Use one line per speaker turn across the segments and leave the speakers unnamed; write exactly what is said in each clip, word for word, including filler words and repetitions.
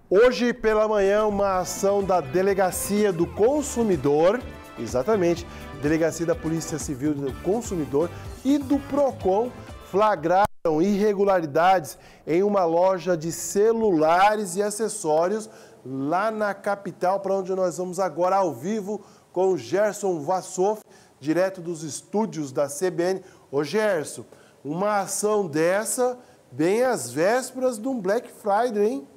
Hoje pela manhã, uma ação da Delegacia do Consumidor, exatamente, Delegacia da Polícia Civil do Consumidor e do Procon flagraram irregularidades em uma loja de celulares e acessórios lá na capital, para onde nós vamos agora ao vivo com o Gerson Vassoff, direto dos estúdios da C B N. Ô Gerson, uma ação dessa bem às vésperas de um Black Friday, hein?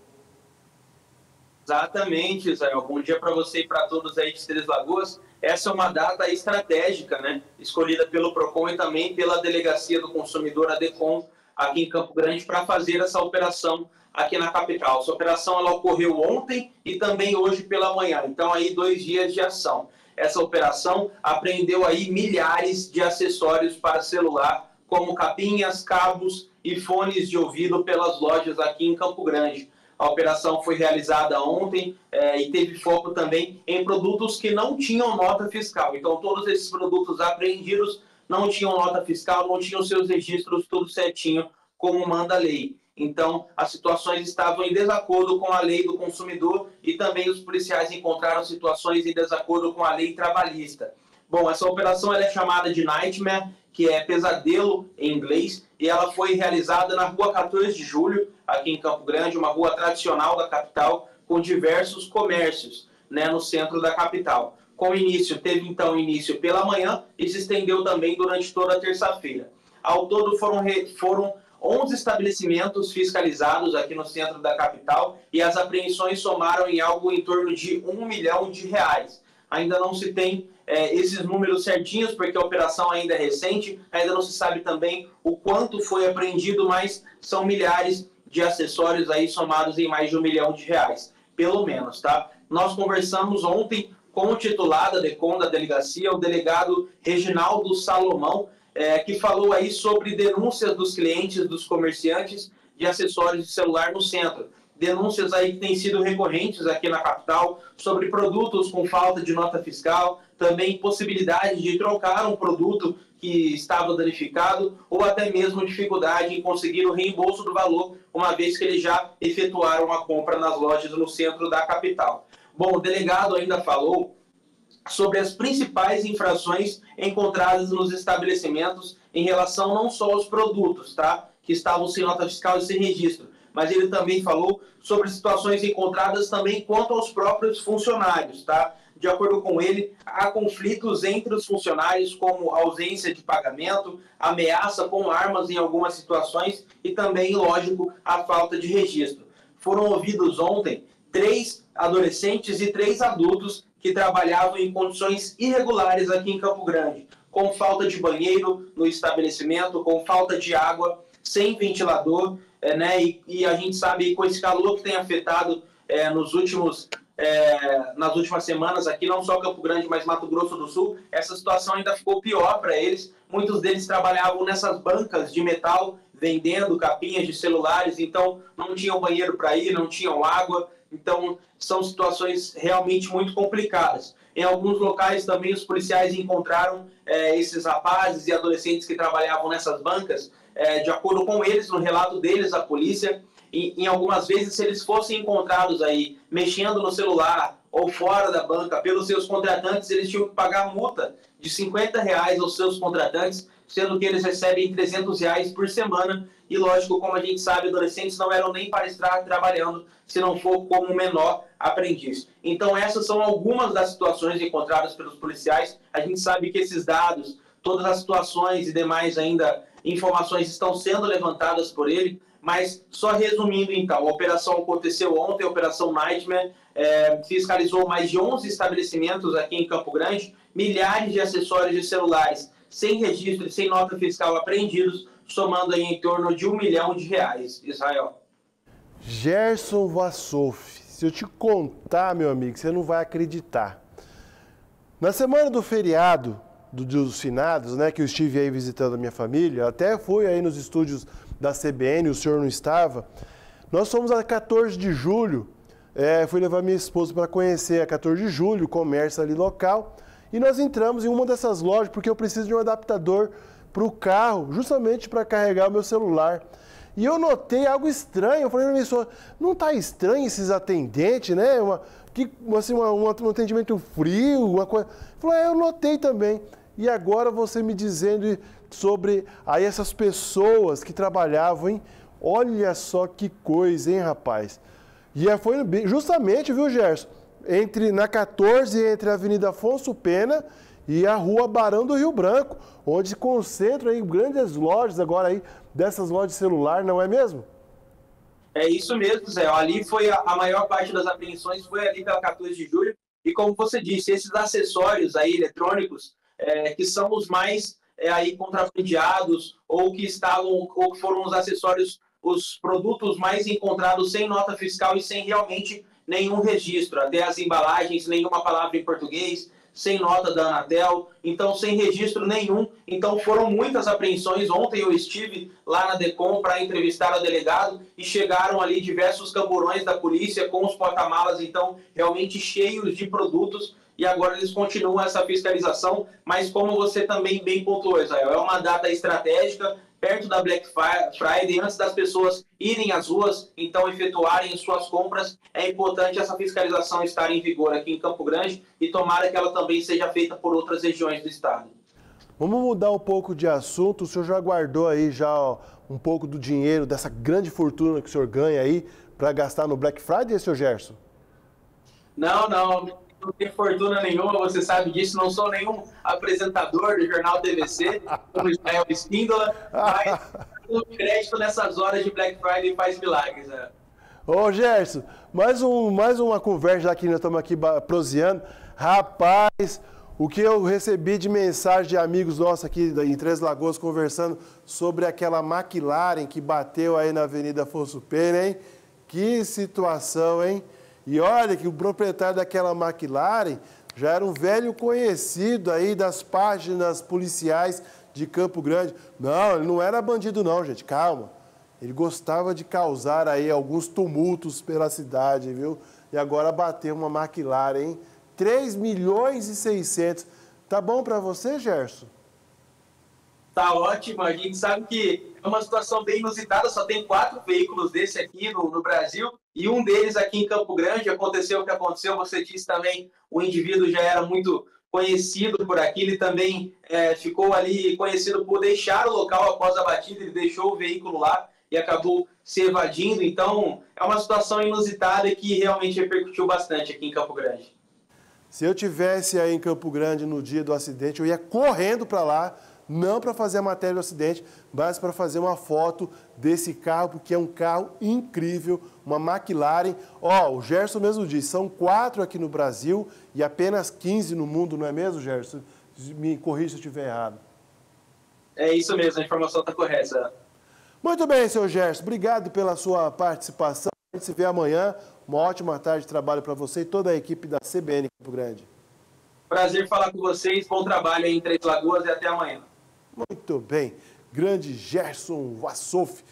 Exatamente, Israel. Bom dia para você e para todos aí de Três Lagoas. Essa é uma data estratégica, né? Escolhida pelo Procon e também pela Delegacia do Consumidor, a DECOM, aqui em Campo Grande, para fazer essa operação aqui na capital. Essa operação ela ocorreu ontem e também hoje pela manhã. Então, aí, dois dias de ação. Essa operação apreendeu aí milhares de acessórios para celular, como capinhas, cabos e fones de ouvido pelas lojas aqui em Campo Grande. A operação foi realizada ontem é, e teve foco também em produtos que não tinham nota fiscal. Então, todos esses produtos apreendidos não tinham nota fiscal, não tinham seus registros tudo certinho, como manda a lei. Então, as situações estavam em desacordo com a lei do consumidor e também os policiais encontraram situações em desacordo com a lei trabalhista. Bom, essa operação ela é chamada de Nightmare, que é pesadelo em inglês, e ela foi realizada na rua quatorze de julho, aqui em Campo Grande, uma rua tradicional da capital, com diversos comércios, né, no centro da capital. Com início, teve então início pela manhã e se estendeu também durante toda a terça-feira. Ao todo foram, foram onze estabelecimentos fiscalizados aqui no centro da capital e as apreensões somaram em algo em torno de um milhão de reais. Ainda não se tem é, esses números certinhos, porque a operação ainda é recente, ainda não se sabe também o quanto foi apreendido, mas são milhares de acessórios aí somados em mais de um milhão de reais, pelo menos, tá? Nós conversamos ontem com o titular da DECOM, da delegacia, o delegado Reginaldo Salomão, é, que falou aí sobre denúncias dos clientes, dos comerciantes de acessórios de celular no centro. Denúncias aí que têm sido recorrentes aqui na capital sobre produtos com falta de nota fiscal, também possibilidade de trocar um produto que estava danificado ou até mesmo dificuldade em conseguir o reembolso do valor, uma vez que eles já efetuaram a compra nas lojas no centro da capital. Bom, o delegado ainda falou sobre as principais infrações encontradas nos estabelecimentos em relação não só aos produtos, tá, que estavam sem nota fiscal e sem registro, mas ele também falou sobre situações encontradas também quanto aos próprios funcionários, tá? De acordo com ele, há conflitos entre os funcionários, como ausência de pagamento, ameaça com armas em algumas situações e também, lógico, a falta de registro. Foram ouvidos ontem três adolescentes e três adultos que trabalhavam em condições irregulares aqui em Campo Grande, com falta de banheiro no estabelecimento, com falta de água, sem ventilador, é, né? E, e a gente sabe com esse calor que tem afetado é, nos últimos, é, nas últimas semanas aqui, não só Campo Grande, mas Mato Grosso do Sul, essa situação ainda ficou pior para eles. Muitos deles trabalhavam nessas bancas de metal, vendendo capinhas de celulares, então não tinham banheiro para ir, não tinham água, então são situações realmente muito complicadas. Em alguns locais também os policiais encontraram é, esses rapazes e adolescentes que trabalhavam nessas bancas. É, de acordo com eles, no relato deles, a polícia, em, em algumas vezes, se eles fossem encontrados aí mexendo no celular ou fora da banca pelos seus contratantes, eles tinham que pagar multa de cinquenta reais aos seus contratantes, sendo que eles recebem trezentos reais por semana. E, lógico, como a gente sabe, adolescentes não eram nem para estar trabalhando se não for como menor aprendiz. Então, essas são algumas das situações encontradas pelos policiais. A gente sabe que esses dados, todas as situações e demais ainda informações estão sendo levantadas por ele, mas só resumindo então, a operação aconteceu ontem, a Operação Nightmare, é, fiscalizou mais de onze estabelecimentos aqui em Campo Grande, milhares de acessórios de celulares sem registro e sem nota fiscal apreendidos, somando aí em torno de um milhão de reais. Israel.
Gerson Vassoff, se eu te contar, meu amigo, você não vai acreditar. Na semana do feriado, do Dia dos Finados, né, que eu estive aí visitando a minha família, até fui aí nos estúdios da C B N, o senhor não estava. Nós fomos a quatorze de julho, é, fui levar minha esposa para conhecer a quatorze de julho, o comércio ali local, e nós entramos em uma dessas lojas porque eu preciso de um adaptador para o carro, justamente para carregar o meu celular. E eu notei algo estranho. Eu falei para minha esposa, não está estranho esses atendentes, né? Uma, que, assim, uma, um atendimento frio, uma coisa. Eu falei, é, eu notei também. E agora você me dizendo sobre aí essas pessoas que trabalhavam, hein? Olha só que coisa, hein, rapaz? E foi justamente, viu, Gerson? Entre, na quatorze, entre a Avenida Afonso Pena e a Rua Barão do Rio Branco, onde se concentram aí grandes lojas agora aí, dessas lojas de celular, não é mesmo?
É isso mesmo, Zé. Ali foi a, a maior parte das apreensões, foi ali pela quatorze de julho. E como você disse, esses acessórios aí eletrônicos, é, que são os mais é, aí contrabandeados, ou que estavam, ou que foram os acessórios, os produtos mais encontrados sem nota fiscal e sem realmente nenhum registro, até as embalagens, nenhuma palavra em português, sem nota da Anatel, então sem registro nenhum. Então foram muitas apreensões. Ontem eu estive lá na DECOM para entrevistar o delegado e chegaram ali diversos camburões da polícia com os porta-malas, então realmente cheios de produtos, e agora eles continuam essa fiscalização, mas como você também bem pontuou, Israel, é uma data estratégica, perto da Black Friday, antes das pessoas irem às ruas, então efetuarem suas compras, é importante essa fiscalização estar em vigor aqui em Campo Grande e tomara que ela também seja feita por outras regiões do estado.
Vamos mudar um pouco de assunto. O senhor já guardou aí já ó, um pouco do dinheiro, dessa grande fortuna que o senhor ganha aí para gastar no Black Friday, senhor Gerson?
Não, não. Não tenho fortuna nenhuma, você sabe disso, não sou nenhum apresentador do Jornal T V C, como Israel Espíndola, mas o crédito nessas horas de Black Friday faz milagres. Né?
Ô Gerson, mais, um, mais uma conversa aqui, nós estamos aqui proseando. Rapaz, o que eu recebi de mensagem de amigos nossos aqui em Três Lagoas conversando sobre aquela McLaren que bateu aí na Avenida Afonso Pena, hein? Que situação, hein? E olha que o proprietário daquela McLaren já era um velho conhecido aí das páginas policiais de Campo Grande. Não, ele não era bandido não, gente, calma. Ele gostava de causar aí alguns tumultos pela cidade, viu? E agora bateu uma McLaren, hein? três milhões e seiscentos. Tá bom para você, Gerson?
Tá ótimo, a gente sabe que é uma situação bem inusitada, só tem quatro veículos desse aqui no, no Brasil, e um deles aqui em Campo Grande. Aconteceu o que aconteceu, você disse também, o indivíduo já era muito conhecido por aqui, ele também é, ficou ali conhecido por deixar o local após a batida, ele deixou o veículo lá e acabou se evadindo, então é uma situação inusitada que realmente repercutiu bastante aqui em Campo Grande.
Se eu tivesse aí em Campo Grande no dia do acidente, eu ia correndo para lá, não para fazer a matéria do acidente, mas para fazer uma foto desse carro, porque é um carro incrível, uma McLaren. Ó, o Gerson mesmo disse, são quatro aqui no Brasil e apenas quinze no mundo, não é mesmo, Gerson? Me corrija se eu estiver errado.
É isso mesmo, a informação está correta.
Muito bem, seu Gerson, obrigado pela sua participação. A gente se vê amanhã. Uma ótima tarde de trabalho para você e toda a equipe da C B N Campo Grande.
Prazer falar com vocês, bom trabalho aí em Três Lagoas e até amanhã.
Muito bem, grande Gerson Wassouf.